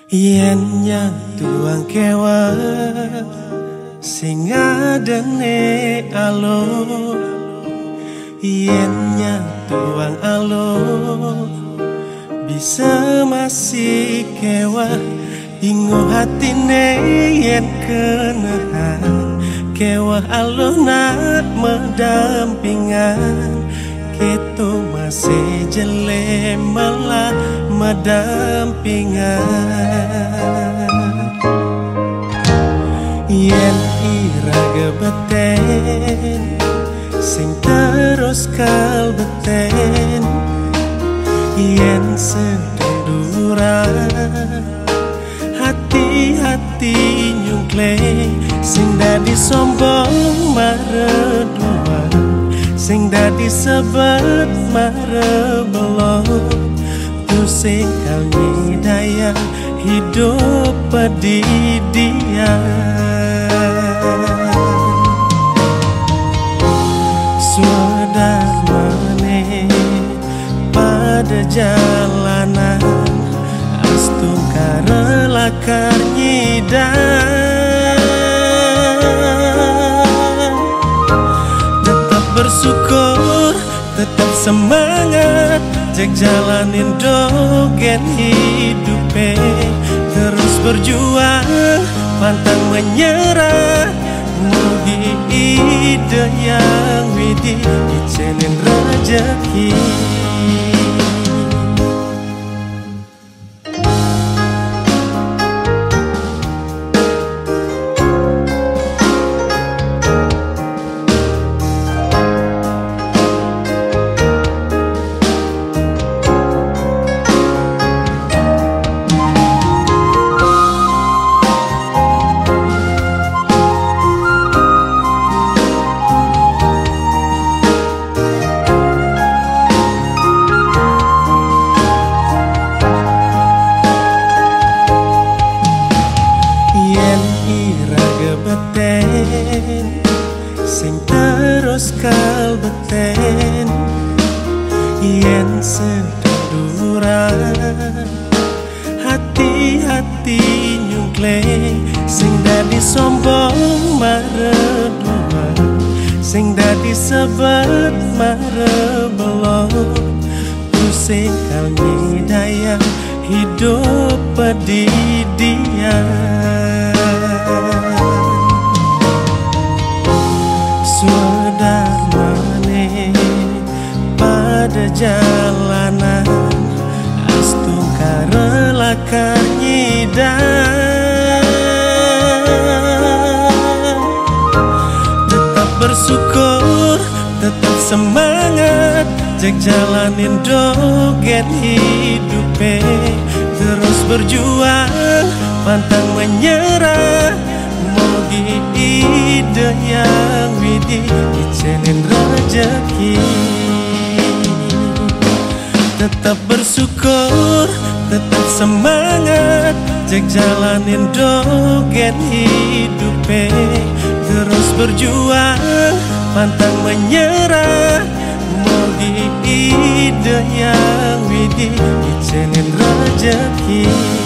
Yen tuang kewa sing adene alo, yen tuang alo bisa masih kewa ingo hatine yen kenahan kewa alona mendampingan keto masih jele malah mendampingan yen ira gebeten sing terus kalbeten yen sedang duran hati-hati nyungkle sing dadi sombong mareduan sing dadi sebet marebelok tu sing kali daya hidup pedidian sudah mane pada jalanan astung karelakar nyidan tetap bersyukur tetap semangat cek jalanin dogen hidupe terus berjuang pantang menyerah mugi ide yang widi icenin rezeki sing terus kalbeten yen sedang duran hati-hati nyungkle sing dadi sombong mareduan sing dadi sebet marebelok tu sing kali daya hidup pedidian sudah mane pada jalanan astung karelakar nyidan tetap bersyukur tetap semangat cek jalanin dogen hidupe terus berjuang pantang menyerah mugi ide yang widi icenin rezeki tetap bersyukur tetap semangat cek jalanin dogen hidupe terus berjuang pantang menyerah mugi ide yang widi icenin rezeki